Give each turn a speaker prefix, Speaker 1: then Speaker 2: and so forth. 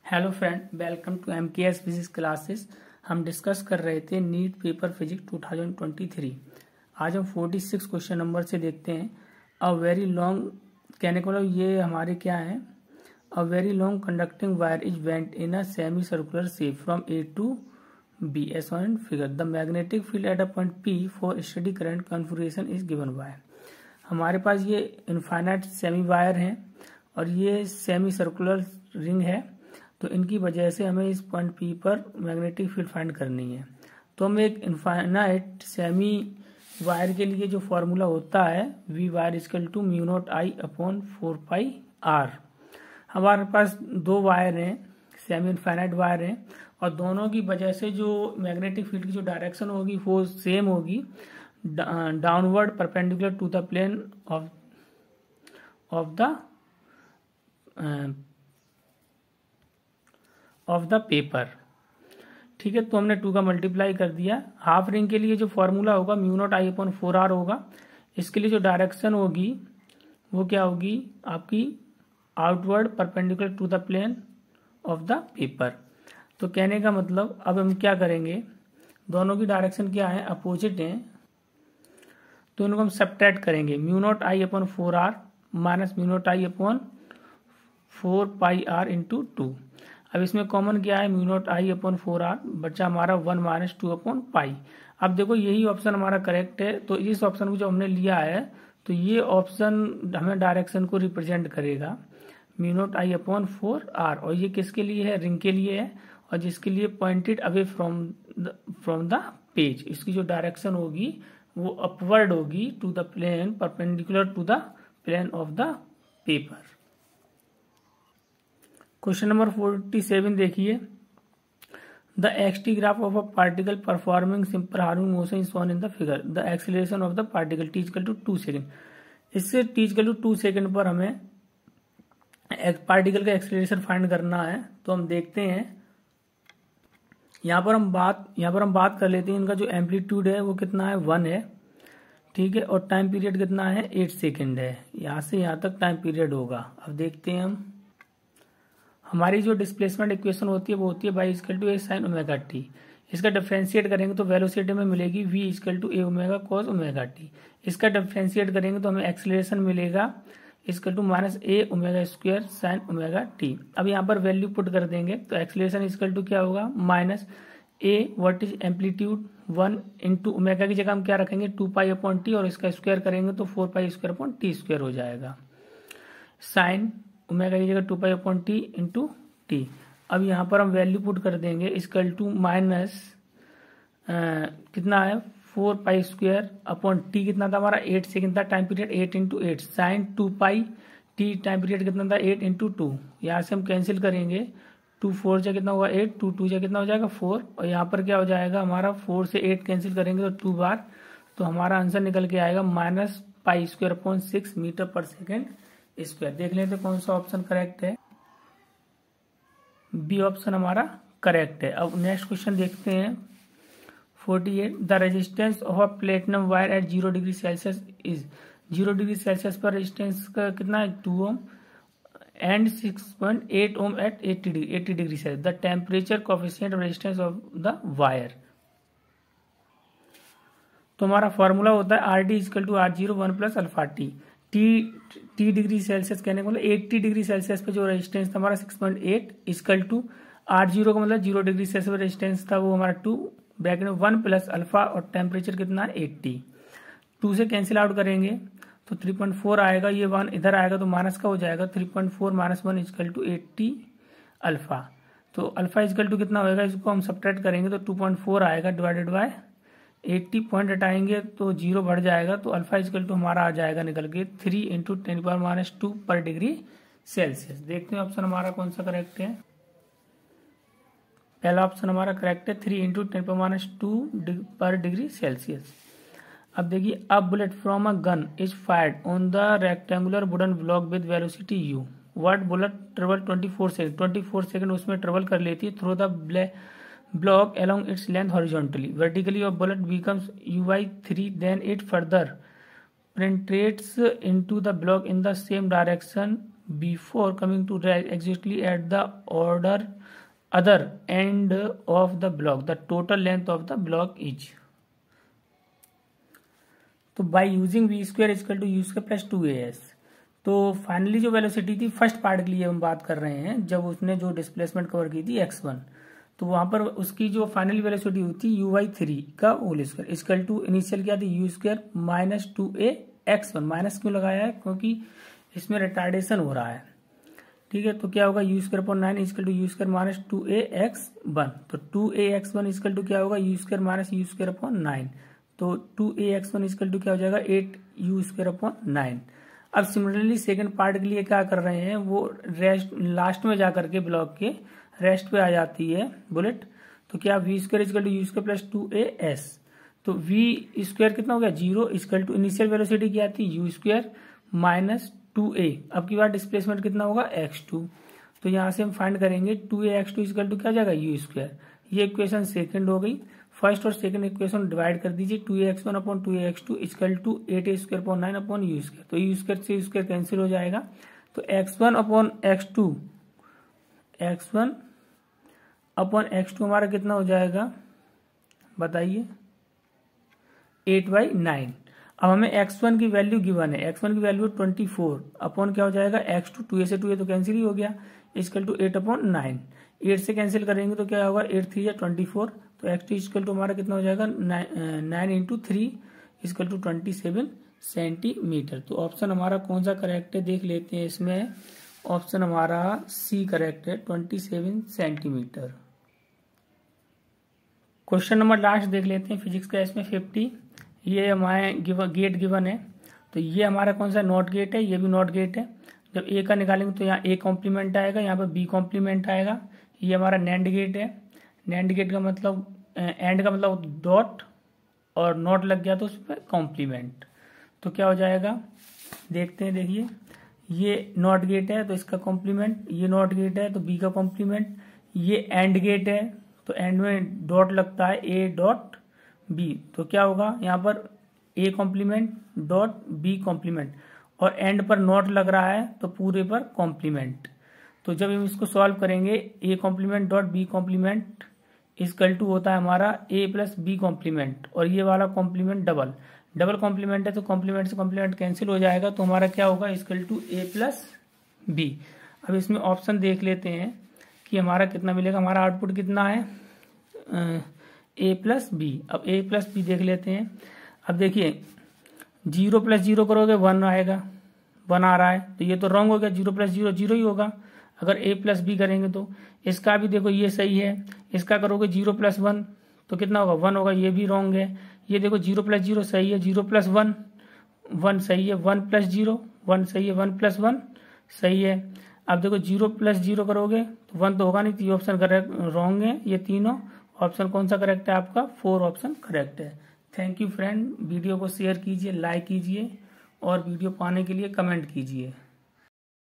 Speaker 1: Hello friend, welcome to MKS physics classes. हम discuss कर रहे थे नीट पेपर फिजिक्स 2023। आज हम 46 क्वेश्चन नंबर से देखते हैं। अ वेरी लॉन्ग कहने को मतलब ये हमारे क्या है, a very long conducting wire is went in a semi circular shape from A to B as on figure. The magnetic field at a point P for steady current configuration is given by. हमारे पास ये infinite semi wire है और ये semi circular ring है, तो इनकी वजह से हमें इस पॉइंट पी पर मैग्नेटिक फील्ड फाइंड करनी है। तो हम एक इनफाइनाइट सेमी वायर के लिए जो फॉर्मूला होता है V wire equal to mu not I upon 4πr। हमारे पास दो वायर हैं, सेमी इनफाइनाइट वायर हैं, और दोनों की वजह से जो मैग्नेटिक फील्ड की जो डायरेक्शन होगी वो सेम होगी, downward perpendicular to the plane of the paper. ठीक है, तो हमने 2 का मल्टीप्लाई कर दिया। हाफ रिंग के लिए जो फॉर्मूला होगा mu not I upon 4r होगा। इसके लिए जो डायरेक्शन होगी वो क्या होगी आपकी, outward perpendicular to the plane of the paper. तो कहने का मतलब अब हम क्या करेंगे, दोनों की डायरेक्शन क्या है, अपोजिट है, तो इनको हम सब्ट्रैक्ट करेंगे। Mu not I upon 4r minus mu not I upon 4πr into 2। अब इसमें कॉमन क्या है, mu not I upon 4r, बच्चा हमारा 1 माइनस 2 अपॉन पाई। अब देखो यही ऑप्शन हमारा करेक्ट है, तो इस ऑप्शन को जो हमने लिया है तो ये ऑप्शन हमें डायरेक्शन को रिप्रेजेंट करेगा, mu not I upon 4r। और ये किसके लिए है, रिंग के लिए है, और जिसके लिए pointed away from the page, इसकी जो डायरेक्शन होगी वो अपवर्ड होगी to the plane perpendicular to the plane of the paper. Question number 47 देखिए, the xt graph of a particle performing simple harmonic motion is shown in the figure. The acceleration of the particle t equal to 2 second. इससे t equal to 2 second पर हमें particle का acceleration find करना है। तो हम देखते हैं, यहाँ पर हम बात कर लेते हैं, इनका जो एम्पलीट्यूड है वो कितना है, 1 है, ठीक है, और टाइम पीरियड कितना है, 8 सेकेंड है। यहाँ से यहाँ तक टाइम पीरियड होगा। अब देखते हैं हम, हमारी जो डिस्प्लेसमेंट इक्वेशन होती है वो होती है y equal to A sine omega T. इसका डिफ्रेंशिएट करेंगे तो वेलोसिटी में मिलेगी v equal to A omega cos omega T. इसका डिफ्रेंशिएट करेंगे तो हमें एक्सीलरेशन मिलेगा equal to minus A omega square sine omega T. अब यहाँ पर वैल्यू पुट कर देंगे तो एक्सीलरेशन इक्वल टू क्या होगा, minus A what is amplitude 1 into omega की जगह हम क्या रखेंगे 2π अपॉन टी, और इसका स्क्वायर करेंगे तो 4π स्क्वायर अपॉन टी स्क्वायर हो जाएगा, साइन ओमेगा की जगह 2π अपॉन टी इंटू टी। अब यहाँ पर हम वैल्यू पुट कर देंगे इक्वल टू माइनस कितना है 4π स्क्वायर अपॉन टी, कितना था हमारा 8 सेकेंड था time period, 8 into 8 sine 2π T, time period कितना था 8 इंटू 2। यहाँ से हम कैंसिल करेंगे, 2 4 जा कितना होगा 8, 2 2 जा कितना हो जाएगा 4, और यहाँ पर क्या हो जाएगा हमारा 4 से 8 कैंसिल करेंगे तो 2 बार, तो हमारा आंसर निकल के आएगा minus pi square upon 6 metre पर सेकेंड स्क्वायर। देख लेते कौन सा ऑप्शन करेक्ट है, बी ऑप्शन हमारा करेक्ट है। अब नेक्स्ट क्वेश्चन देखते हैं 48, the resistance of a platinum wire at 0 degree Celsius is. 0 degree Celsius पर रेजिस्टेंस का कितना है 2 ohm and 6.8 ohm at 80 degree Celsius. The temperature coefficient of resistance of the wire. तो हमारा फॉर्मूला होता है R D equal to R0 1 plus alpha T. T degree Celsius कहने को मतलब 80 डिग्री सेल्सियस पे जो रेजिस्टेंस था हमारा 6.8 इक्वल टू R0 का मतलब 0 डिग्री सेल्सियस पे रेजिस्टेंस था वो हमारा 2 ब्रैकेट में 1 प्लस अल्फा, और टेम्परेचर कितना है 80। 2 से कैंसिल आउट करेंगे तो 3.4 आएगा, ये 1 इधर आएगा तो माइनस का हो जाएगा, 3.4 माइनस 1 इक्वल टू 80 अल्फा। तो अल्फा इक्वल टू कितना होगा, इसको हम सब्ट्रैक्ट करेंगे तो 2.4 आएगा डिवाइडेड बाय 80, पॉइंट हटाएंगे तो 0 बढ़ जाएगा, तो अल्फा इक्वल टू हमारा आ जाएगा निकल के 3 इंटू 10⁻² पर डिग्री सेल्सियस। देखते हैं ऑप्शन हमारा कौन सा करेक्ट है। पहला ऑप्शन हमारा करेक्ट है, 3 इंटू 10⁻² पर डिग्री सेल्सियस। अब देखिए, a bullet from a gun is fired on the rectangular wooden block with velocity u। What bullet travel 24 second उसमें ट्रेवल कर लेती है through the block along its length horizontally. Vertically of bullet becomes uy3, then it further penetrates into the block in the same direction before coming to exactly at the order other end of the block the total length of the block is. तो by using V square equal to U square plus 2as। तो finally जो velocity थी first part के लिए हम बात कर रहे हैं, जब उसने जो डिस्प्लेसमेंट कवर की थी x1, तो वहां पर उसकी जो फाइनल वेलोसिटी हुई थी u/3 का whole square equal to initial क्या थी u square minus 2ax1। Minus क्यों लगाया है? क्योंकि इसमें रिटार्डेशन हो रहा है, ठीक है। तो क्या होगा u square upon 9 equal to u square minus 2ax1। तो 2ax1 इक्वल टू क्या होगा u square minus u square upon 9। तो 2ax1 इक्वल टू क्या हो जाएगा 8u स्क्वायर अपॉन 9। अब सिमिलरली सेकंड पार्ट के लिए क्या कर रहे हैं, वो रेस्ट लास्ट में जाकर के ब्लॉक के रेस्ट पे आ जाती है बुलेट। तो क्या V square equal to U square plus 2as। तो वी स्क्वायर कितना हो गया 0 इक्वल टू इनिशियल वेलोसिटी क्या थी यू स्क्वायर माइनस 2a। अब की बार डिस्प्लेसमेंट कितना होगा x2। तो यहाँ से हम फाइंड करेंगे 2ax2 इक्वल टू क्या जाएगा यू स्क्वायर। ये इक्वेशन सेकंड हो गई। फर्स्ट और सेकंड इक्वेशन डिवाइड कर दीजिए 2ax1 upon 2ax2 equal to 8a square upon 9 upon U square. तो यू स्क्वायर से यू स्क्वायर कैंसिल हो जाएगा। तो x1 upon x2 x1 upon x2 हमारा कितना हो जाएगा बताइए 8/9। अब हमें x1 की वैल्यू गिवन है, x1 की वैल्यू 24 अपॉन क्या हो जाएगा x2 2a से 2a तो कैंसिल ही हो गया इक्वल टू 8/9। 8 से कैंसिल करेंगे तो क्या होगा 8 3 या 24। तो x2 इक्वल टू हमारा कितना हो जाएगा 9 इंटू 3 इक्वल टू 27 सेंटीमीटर। तो ऑप्शन हमारा कौन सा करेक्ट है देख लेते हैं। इसमें ऑप्शन हमारा सी करेक्ट है 27 सेंटीमीटर। क्वेश्चन नंबर लास्ट देख लेते हैं फिजिक्स का। इसमें 50 ये हमारे गेट गिवन है। तो ये हमारा कौन सा नॉट गेट है, ये भी नॉट गेट है। जब ए का निकालेंगे तो यहाँ ए कॉम्प्लीमेंट आएगा, यहाँ पर बी कॉम्प्लीमेंट आएगा। ये हमारा नैंड गेट है। नैंड गेट का मतलब एंड का मतलब डॉट और नॉट लग गया तो उस पर कॉम्प्लीमेंट। तो क्या हो जाएगा देखते हैं। देखिए ये नॉट गेट है तो इसका कॉम्प्लीमेंट, ये नॉट गेट है तो बी का कॉम्प्लीमेंट, ये एंड गेट है तो एंड में डॉट लगता है ए डॉट बी। तो क्या होगा यहाँ पर A complement dot B complement और एंड पर नॉट लग रहा है तो पूरे पर कॉम्प्लीमेंट। तो जब हम इसको सॉल्व करेंगे A complement dot B complement equal to होता है हमारा ए प्लस बी कॉम्प्लीमेंट और ये वाला कॉम्प्लीमेंट डबल डबल कॉम्प्लीमेंट है तो कॉम्प्लीमेंट से कॉम्प्लीमेंट कैंसिल हो जाएगा। तो हमारा क्या होगा equal to A plus B. अब इसमें ऑप्शन देख लेते हैं कि हमारा कितना मिलेगा। हमारा आउटपुट कितना है ए प्लस बी। अब ए प्लस बी देख लेते हैं। अब देखिए 0 प्लस 0 करोगे 1 आएगा, 1 आ रहा है तो ये तो रॉन्ग हो गया। 0 प्लस 0 0 ही होगा। अगर ए प्लस बी करेंगे तो इसका भी देखो ये सही है। इसका करोगे 0 प्लस 1 तो कितना होगा 1 होगा, ये भी रॉन्ग है। ये देखो 0 प्लस 0 सही है, 0 प्लस 1 1 सही है, 1 प्लस 0 1 सही है, 1 प्लस 1 सही है। अब देखो 0 प्लस 0 करोगे तो 1 तो होगा नहीं, तो ये ऑप्शन करेक्ट रॉन्ग है। ये तीनों ऑप्शन कौन सा करेक्ट है आपका 4 ऑप्शन करेक्ट है। Thank you friend. वीडियो को शेयर कीजिए, लाइक कीजिए और वीडियो पाने के लिए कमेंट कीजिए।